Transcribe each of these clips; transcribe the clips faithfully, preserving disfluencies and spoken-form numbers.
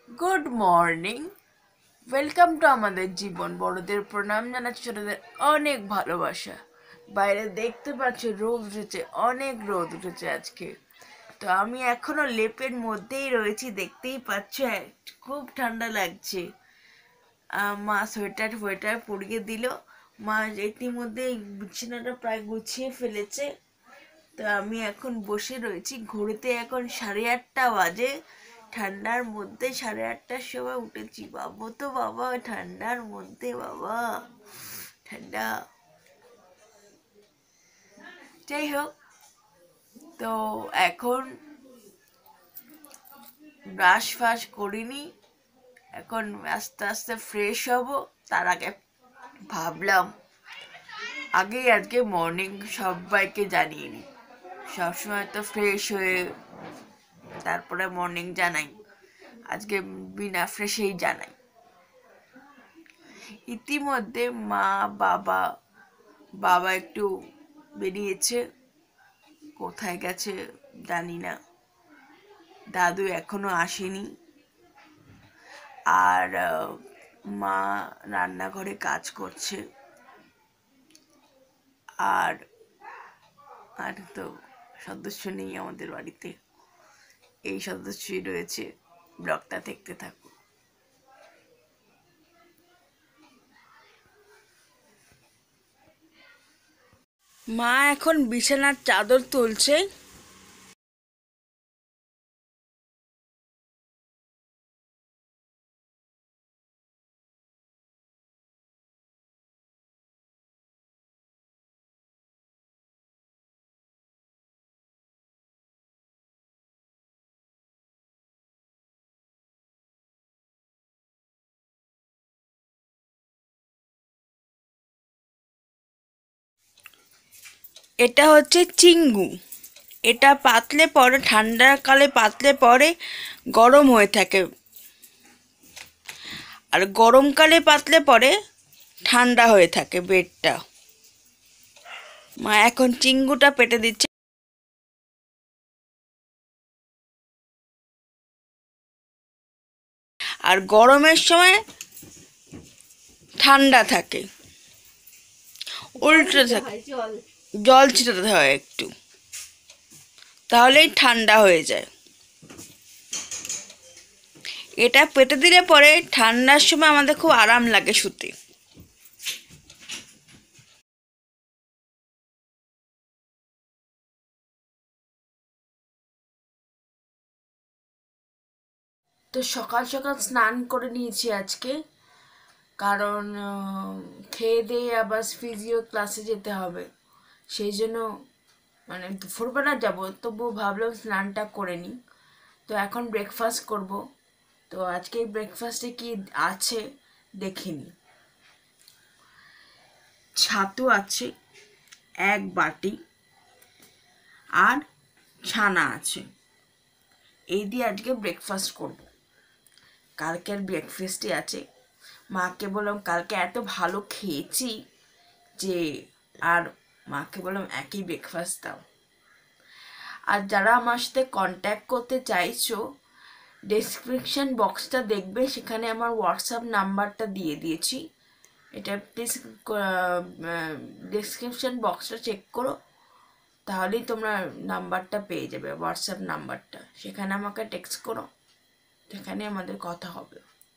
Good morning. Welcome to আমাদের জীবন। বড়দের প্রণাম জানাচ্ছি, ছোটদের অনেক ভালোবাসা। বাইরে দেখতে পাচ্ছ রোদ উঠেছে, অনেক রোদ উঠেছে আজকে। তো আমি এখনো লেপের মধ্যেই রয়েছি, দেখতেই পাচ্ছ খুব ঠান্ডা লাগছে। মা সোয়েটার ফোয়েটার পরিয়ে দিল। মা ইতিমধ্যে বিছানাটা প্রায় গুছিয়ে ফেলেছে। তো আমি এখন বসে রয়েছি, ঘড়িতে এখন সাড়ে আটটা বাজে। ঠান্ডার মধ্যে সাড়ে আটটার সময় উঠেছি, বাবা তো বাবা, ঠান্ডার মধ্যে বাবা ঠান্ডা। যাই হোক, তো এখন ব্রাশ ফাশ করিনি, এখন আস্তে আস্তে ফ্রেশ হব। তার আগে ভাবলাম আগেই আজকে মর্নিং সবাইকে জানিয়ে নিই। সবসময় তো ফ্রেশ হয়ে তারপরে মর্নিং জানাই, আজকে বিনা ফ্রেশেই জানাই। ইতিমধ্যে মা বাবা বাবা একটু বেরিয়েছে, কোথায় গেছে জানি না। দাদু এখনো আসেনি। আর মা রান্নাঘরে কাজ করছে। আর আর তো সদস্য নেই আমাদের বাড়িতে, এই সদস্যই রয়েছে। ব্লগটা দেখতে থাকো। মা এখন বিছানার চাদর তুলছে। এটা হচ্ছে চিঙ্গু। এটা পাতলে পরে, ঠান্ডার কালে পাতলে পরে গরম হয়ে থাকে, আর গরমকালে পাতলে পরে ঠান্ডা হয়ে থাকে বেডটা। মা এখন চিঙ্গুটা পেটে দিচ্ছে। আর গরমের সময় ঠান্ডা থাকে, উল্টো থাকে, জল ছিটাতে হয় একটু, তাহলেই ঠান্ডা হয়ে যায়। এটা পেটে দিলে পরে ঠান্ডার সময় আমাদের খুব আরাম লাগে শুতে। তো সকাল সকাল স্নান করে নিয়েছি আজকে, কারণ খেয়ে দিয়ে আবার ফিজিও ক্লাসে যেতে হবে। সেই জন্য মানে দুপুরবেলা যাবো, তবুও ভাবলাম স্নানটা করে নিই। তো এখন ব্রেকফাস্ট করব। তো আজকে ব্রেকফাস্টে কি আছে দেখে নিই। ছাতু আছে এক বাটি, আর ছানা আছে। এই দিয়ে আজকে ব্রেকফাস্ট করব। কালকের ব্রেকফাস্টই আছে। মাকে বললাম কালকে এত ভালো খেয়েছি যে, আর মাকে বললাম একই ব্রেকফাস্ট দাও। আর যারা আমার সাথে কন্ট্যাক্ট করতে চাইছো, ডেসক্রিপশন বক্সটা দেখবে, সেখানে আমার হোয়াটসঅ্যাপ নাম্বারটা দিয়ে দিয়েছি। এটা প্লিজ ডেসক্রিপশন বক্সটা চেক করো, তাহলেই তোমরা নাম্বারটা পেয়ে যাবে, হোয়াটসঅ্যাপ নাম্বারটা। সেখানে আমাকে টেক্সট করো, সেখানে আমাদের কথা হবে।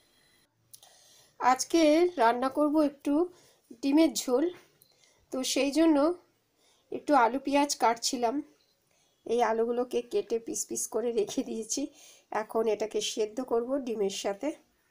আজকে রান্না করব একটু ডিমের ঝোল। তো সেই জন্য একটু আলু পেঁয়াজ কাটছিলাম। এই আলুগুলোকে কেটে পিস পিস করে রেখে দিয়েছি। এখন এটাকে সেদ্ধ করব ডিমের সাথে।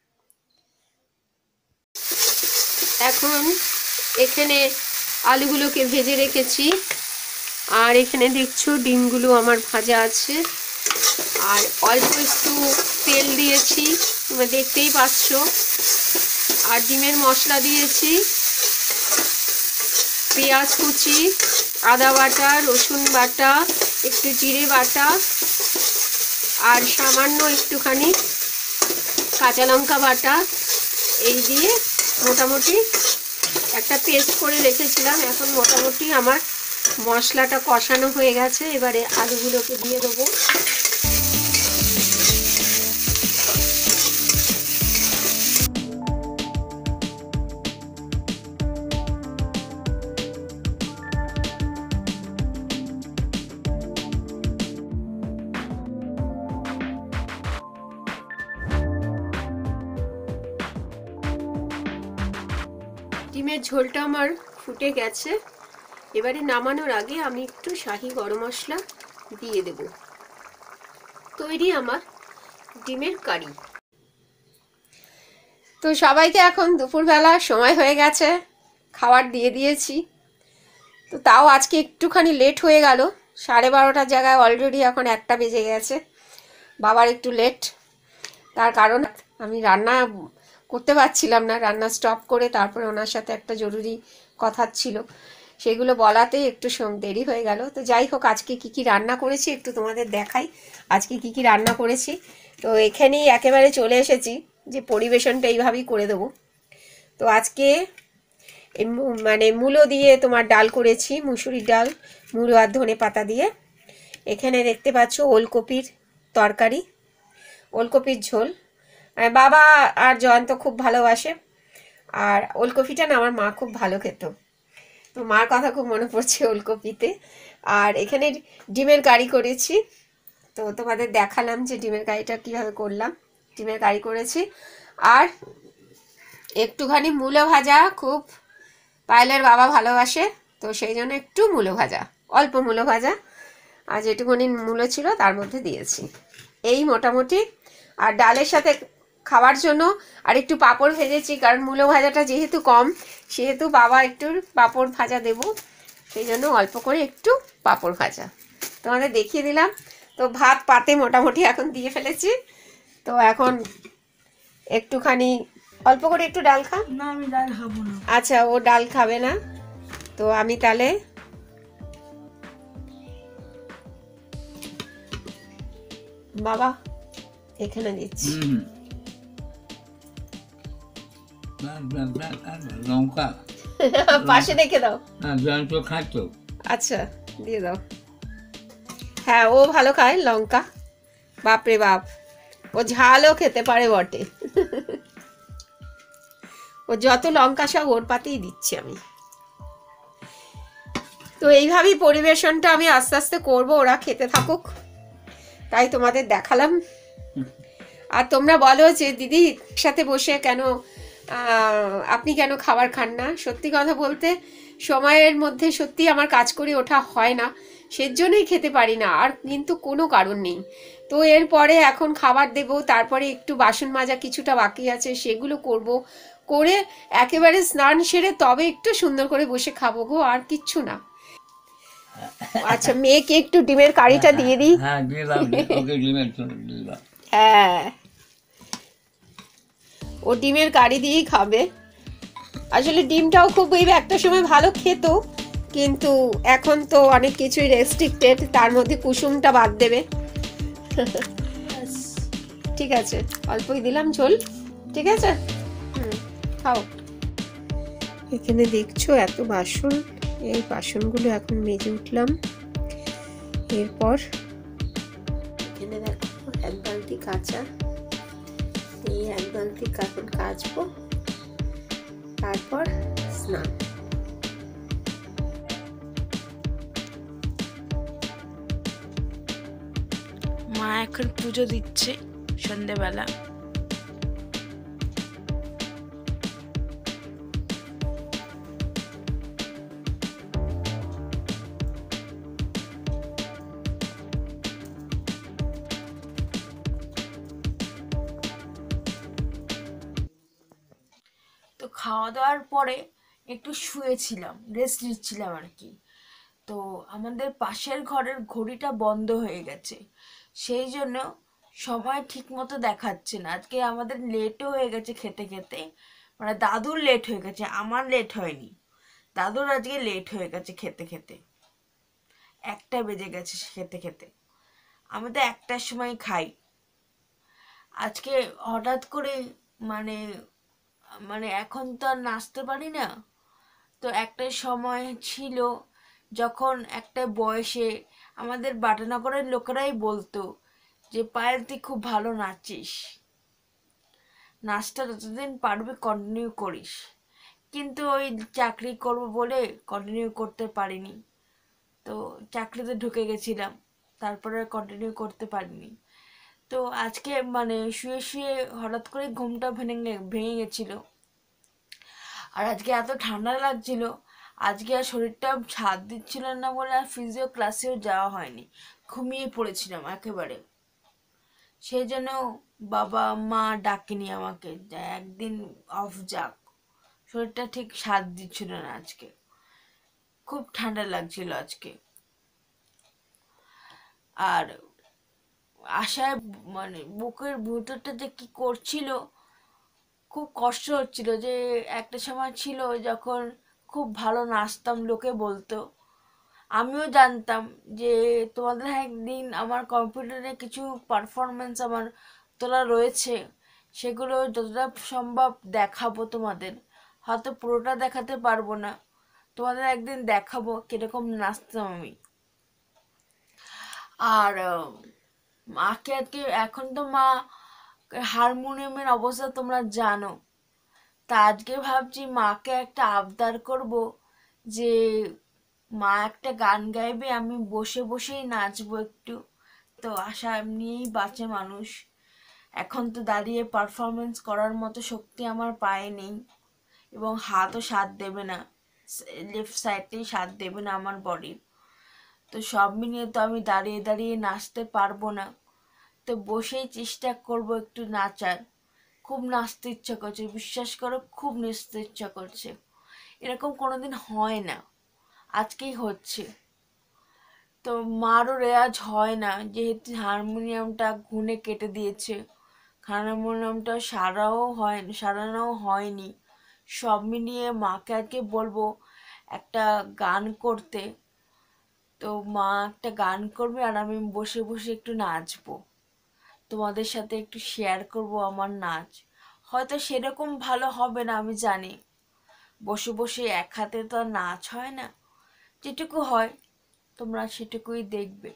এখন এখানে আলুগুলোকে ভেজে রেখেছি, আর এখানে দেখছো ডিমগুলো আমার ভাজা আছে। আর অল্প একটু তেল দিয়েছি, তোমরা দেখতেই পাচ্ছ। আর ডিমের মশলা দিয়েছি, পেঁয়াজ কুচি, আদা বাটা, রসুন বাটা, একটু জিরে বাটা, আর সামান্য একটুখানি কাঁচা লঙ্কা বাটা। এই দিয়ে মোটামুটি একটা পেস্ট করে রেখেছিলাম। এখন মোটামুটি আমার মশলাটা কষানো হয়ে গেছে। এবারে আলুগুলোকে দিয়ে দেবো। ডিমের ঝোলটা আমার ফুটে গেছে। এবারে নামানোর আগে আমি একটু শাহি গরম মশলা দিয়ে দেব। তৈরি আমার ডিমের কারি। তো সবাইকে এখন দুপুরবেলা সময় হয়ে গেছে, খাবার দিয়ে দিয়েছি। তো তাও আজকে একটুখানি লেট হয়ে গেল, সাড়ে বারোটার জায়গায় অলরেডি এখন একটা বেজে গেছে। বাবার একটু লেট, তার কারণ আমি রান্না করতে পারছিলাম না, রান্না স্টপ করে তারপরে ওনার সাথে একটা জরুরি কথা ছিল, সেগুলো বলাতেই একটু দেরি হয়ে গেল। তো যাই হোক, আজকে কি কি রান্না করেছি একটু তোমাদের দেখাই। আজকে কি কি রান্না করেছি, তো এখানেই একেবারে চলে এসেছি যে পরিবেশনটা এইভাবেই করে দেবো। তো আজকে মানে মূলো দিয়ে তোমার ডাল করেছি, মুসুরির ডাল, মূলো আর ধনে পাতা দিয়ে। এখানে দেখতে পাচ্ছ ওলকপির তরকারি, ওলকপির ঝোল। বাবা আর জয়ন্ত খুব ভালোবাসে, আর ওলকপিটা না আমার মা খুব ভালো খেত, তো মার কথা খুব মনে পড়ছে ওলকপিতে। আর এখানে ডিমের কারি করেছি, তো তোমাদের দেখালাম যে ডিমের কারিটা কীভাবে করলাম। ডিমের কারি করেছি, আর একটুখানি মূলো ভাজা, খুব পায়েলের বাবা ভালোবাসে, তো সেই জন্য একটু মূলো ভাজা, অল্প মূলো ভাজা, আর যেটুকুনি মূলো ছিল তার মধ্যে দিয়েছি, এই মোটামুটি। আর ডালের সাথে খাওয়ার জন্য আর একটু পাঁপড় ভেজেছি, কারণ মূলো ভাজাটা যেহেতু কম, সেহেতু বাবা একটু পাঁপড় ভাজা দেবো, সেই জন্য অল্প করে একটু পাঁপড় ভাজা তোমাদের দেখিয়ে দিলাম। তো ভাত পাতে মোটামুটি এখন দিয়ে ফেলেছি, তো এখন একটুখানি অল্প করে একটু ডাল খা। না, আমি ডাল খাবো না। আচ্ছা, ও ডাল খাবে না, তো আমি তাহলে বাবা এখানে দিচ্ছি। লঙ্কা পাশে রেখে দাও। জয়ন্ত খাচ্ছ? আচ্ছা, দিয়ে দাও। হ্যাঁ, ও ভালো খায় লঙ্কা, বাপরে বাপ, ও ঝালও খেতে পারে বটে। ও যত লঙ্কা সব ওর পাতেই দিচ্ছি আমি। তো এইভাবেই পরিবেশনটা আমি আস্তে আস্তে করবো, ওরা খেতে থাকুক, তাই তোমাদের দেখালাম। আর তোমরা বলো যে দিদি সাথে বসে কেন আপনি কেন খাবার খান না। সত্যি কথা বলতে সময়ের মধ্যে সত্যি আমার কাজ করে ওঠা হয় না, সেজন্যই খেতে পারি না, আর কিন্তু কোনো কারণ নেই। তো এরপরে এখন খাবার দেব, তারপরে একটু বাসন মাজা কিছুটা বাকি আছে, সেগুলো করব, করে একেবারে স্নান সেরে তবে একটু সুন্দর করে বসে খাবো গো, আর কিচ্ছু না। আচ্ছা, মেয়েকে একটু ডিমের কারিটা দিয়ে দিই। হ্যাঁ, দিয়ে দাও, ওকে ডিমের দিয়ে দাও। হ্যাঁ, ও ডিমের কারি দিয়েই খাবে। আসলে ডিমটাও খুব এই একটা সময় ভালো খেত, কিন্তু এখন তো অনেক কিছুই রেস্ট্রিক্টেড, তার মধ্যে কুসুমটা বাদ দেবে। ঠিক আছে, অল্পই দিলাম ঝোল, ঠিক আছে, হুম, খাও। এখানে দেখছো এত বাসন, এই বাসনগুলো এখন মেজে উঠলাম। এরপর এখানে দেখো এক বালতি কাঁচা, এই এক বালতি এখন কাচবো, তারপর স্নান। মা এখন পুজো দিচ্ছে সন্ধ্যেবেলা। তো খাওয়া দাওয়ার পরে একটু শুয়েছিলাম, রেস্ট নিচ্ছিলাম আর কি। তো আমাদের পাশের ঘরের ঘড়িটা বন্ধ হয়ে গেছে, সেই জন্য সময় ঠিক মতো দেখাচ্ছে না। আজকে আমাদের লেটও হয়ে গেছে খেতে খেতে, মানে দাদুর লেট হয়ে গেছে, আমার লেট হয়নি, দাদুর আজকে লেট হয়ে গেছে খেতে খেতে, একটা বেজে গেছে খেতে খেতে। আমি তো একটার সময় খাই, আজকে হঠাৎ করে মানে মানে এখন তো আর নাচতে পারি না। তো একটা সময় ছিল যখন একটা বয়সে আমাদের বাটানগরের লোকেরাই বলতো যে পায়েল তুই খুব ভালো নাচিস, নাচটা যতদিন পারবি কন্টিনিউ করিস। কিন্তু ওই চাকরি করব বলে কন্টিনিউ করতে পারিনি, তো চাকরিতে ঢুকে গেছিলাম, তারপরে কন্টিনিউ করতে পারিনি। তো আজকে মানে শুয়ে শুয়ে হঠাৎ করে ঘুমটা ভেঙে ভেঙে গেছিলো, আর আজকে এত ঠান্ডা লাগছিল, আজকে আর শরীরটা সাথ দিচ্ছিল না বলে আর ফিজিও ক্লাসেও যাওয়া হয়নি, ঘুমিয়ে পড়েছিলাম একেবারে। সেই জন্য বাবা মা ডাকেনি আমাকে যে একদিন অফ যাক, শরীরটা ঠিক সাথ দিচ্ছিল না আজকে, খুব ঠান্ডা লাগছিল আজকে। আর আশায় মানে বুকের ভিতরটা যে কি করছিল, খুব কষ্ট হচ্ছিল। যে একটা সময় ছিল যখন খুব ভালো নাচতাম, লোকে বলতো, আমিও জানতাম যে তোমাদের একদিন আমার কম্পিউটারে কিছু পারফরমেন্স আমার তোলা রয়েছে, সেগুলো যতটা সম্ভব দেখাবো তোমাদের। হয়তো পুরোটা দেখাতে পারবো না, তোমাদের একদিন দেখাবো কিরকম নাচতাম আমি। আর আহ, মাকে আজকে, এখন তো মা হারমোনিয়ামের অবস্থা তোমরা জানো, তা আজকে ভাবছি মাকে একটা আবদার করব যে মা একটা গান গাইবে, আমি বসে বসেই নাচবো একটু। তো আশা এমনিই বাঁচে মানুষ, এখন তো দাঁড়িয়ে পারফরমেন্স করার মতো শক্তি আমার পায়ে নেই, এবং হাতও সাথ দেবে না, লেফট সাইডটাই সাথ দেবে না আমার বডির। তো সব মিলিয়ে তো আমি দাঁড়িয়ে দাঁড়িয়ে নাচতে পারবো না, তো বসেই চেষ্টা করব একটু নাচার। খুব নাচতে ইচ্ছা করছে, বিশ্বাস করো, খুব নাচতে ইচ্ছা করছে। এরকম কোনোদিন হয় না, আজকেই হচ্ছে। তো মারও রেওয়াজ হয় না, যেহেতু হারমোনিয়ামটা ঘুনে কেটে দিয়েছে, হারমোনিয়ামটা সারাও হয় সারানোও হয়নি। সব মিলিয়ে মাকে আজকে বলবো একটা গান করতে। তো মা একটা গান করবে আর আমি বসে বসে একটু নাচবো, তোমাদের সাথে একটু শেয়ার করব আমার নাচ। হয়তো সেরকম ভালো হবে না আমি জানি, বসে বসে এক হাতে তো আর নাচ হয় না, যেটুকু হয় তোমরা সেটুকুই দেখবে।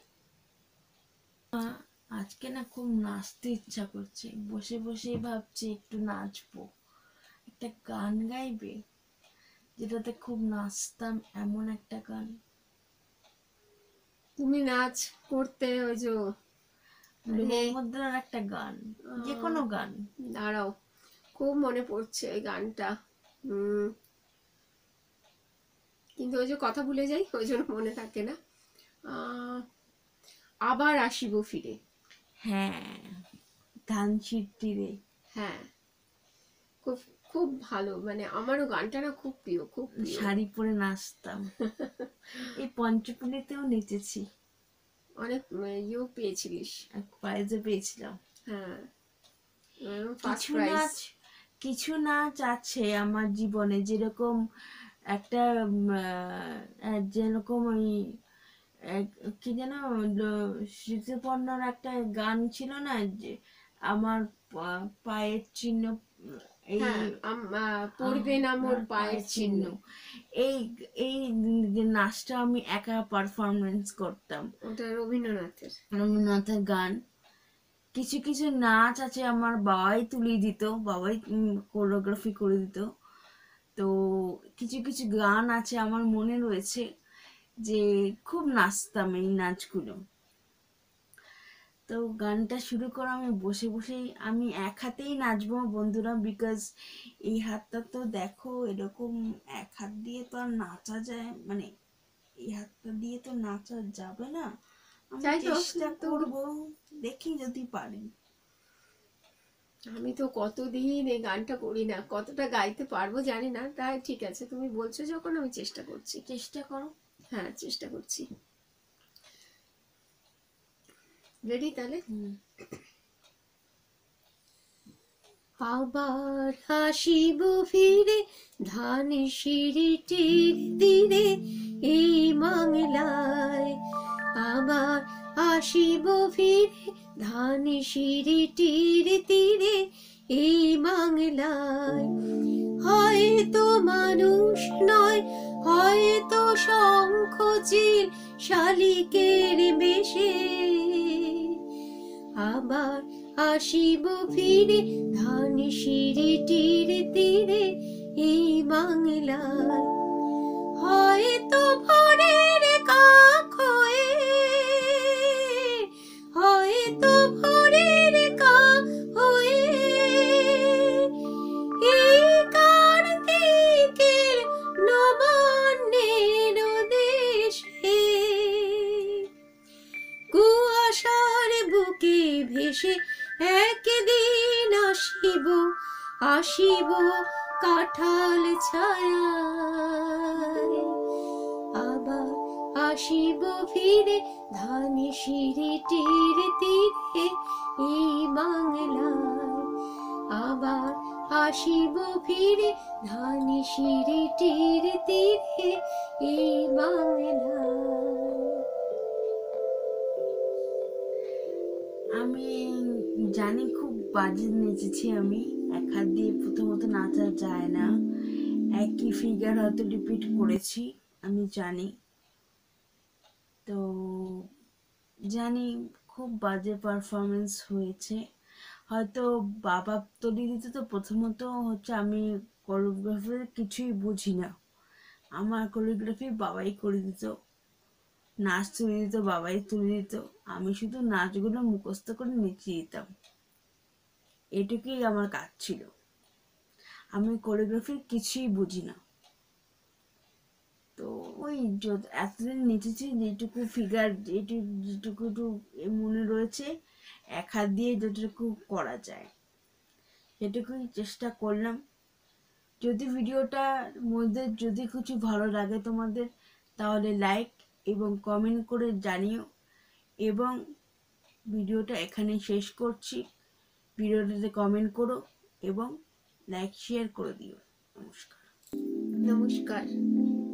আজকে না খুব নাচতে ইচ্ছা করছে, বসে বসেই ভাবছি একটু নাচবো, একটা গান গাইবে যেটাতে খুব নাচতাম, এমন একটা গান। তুমি নাচ করতে ওই যে লোকমুদ্রার একটা গান, যে কোনো গান। দাঁড়াও, খুব মনে পড়ছে ওই গানটা, হুম কিন্তু ওই যে কথা ভুলে যাই, ওই জন্য মনে থাকে না। আহ, আবার আসিব ফিরে। হ্যাঁ, ধান সিদ্ধিরে। হ্যাঁ, খুব খুব ভালো, মানে আমারও গানটা না খুব প্রিয়, খুব প্রিয়। শাড়ি পরে নাচতাম, এই পঞ্চকুলিতেও নেচেছি, অনেক ইয়েও পেয়েছিলিস। প্রাইজও পেয়েছিলাম। হ্যাঁ, কিছু নাচ কিছু নাচ আছে আমার জীবনে, যেরকম একটা উম, আহ, যেরকম ওই এক- কি যেন ল- ঋতুপর্ণর একটা গান ছিল না, যে আমার পা- পায়ের চিহ্ন, এই হ্যাঁ, আম- আহ, পড়বে না মোর আমার পায়ের চিহ্ন। এই এই যে নাচটা আমি একা পারফরমেন্স করতাম, ওটা রবীন্দ্রনাথের। রবীন্দ্রনাথের গান। কিছু কিছু নাচ আছে আমার বাবাই তুলিয়ে দিত, বাবাই কোরিওগ্রাফি করে দিত। তো কিছু কিছু গান আছে আমার মনে রয়েছে যে খুব নাচতাম এই নাচগুলো। তো গানটা শুরু করো, আমি বসে বসেই আমি এক হাতেই নাচবো বন্ধুরা, বিকজ এই হাতটা তো দেখো এরকম, এক হাত দিয়ে তো আর নাচা যায়, মানে এই হাতটা দিয়ে তো নাচা যাবে না। আমি তাই তো, চেষ্টা তো- করবো, দেখি যদি পারি। আমি তো কতদিন এই গানটা করি না, কতটা গাইতে পারবো জানি না, তাই ঠিক আছে তুমি বলছো যখন আমি চেষ্টা করছি। চেষ্টা করো। হ্যাঁ, চেষ্টা করছি। রেডি তাহলে? আবার হাসিব ফিরে ধান সিঁড়িটির তীরে এই বাংলায়, আবার আসিব ফিরে ধান সিঁড়িটির তীরে এই বাংলায়। হয়তো মানুষ নয়, হয়তো শঙ্খ চিল শালিকের বেশে, আবার আসিব ফিরে ধান সিঁড়িটির তীরে এই বাংলায়। হয়তো ভোরের কাক হয়ে, হয়তো ভোরের কাক হয়ে এই কার্তিক একদিন আসিব আসিব কাঁঠাল ছায়ায়, আবার আসিব ফিরে ধানে সিঁড়িটির তীরে এই বাংলায়, আবার আসিব ফিরে ধানে সিঁড়িটির তীরে এই বাংলায়। আমি জানি খুব বাজে নেচেছি আমি, এক হাত দিয়ে প্রথমত নাচা যায় না, একই ফিগার হয়তো রিপিট করেছি আমি জানি, তো জানি খুব বাজে পারফরমেন্স হয়েছে। হয়তো বাবা তৈরি দিত, তো প্রথমত হচ্ছে আমি কোরিওগ্রাফি কিছুই বুঝি না, আমার কোরিওগ্রাফি বাবাই করে দিত, নাচ তুলে দিত বাবাই তুলে দিত, আমি শুধু নাচগুলো মুখস্থ করে নেচিয়ে দিতাম, এটুকুই আমার কাজ ছিল, আমি কোরিওগ্রাফি কিছুই বুঝি না। তো ওই যত- এতদিন নেচেছি যেটুকু ফিগার যেটুকু যেটুকু একটু মনে রয়েছে, এক হাত দিয়ে যতটুকু করা যায় সেটুকুই চেষ্টা করলাম। যদি ভিডিওটার মধ্যে যদি কিছু ভালো লাগে তোমাদের, তাহলে লাইক এবং কমেন্ট করে জানিও, এবং ভিডিওটা এখানে শেষ করছি। ভিডিওটাতে কমেন্ট করো এবং লাইক শেয়ার করে দিও। নমস্কার। নমস্কার।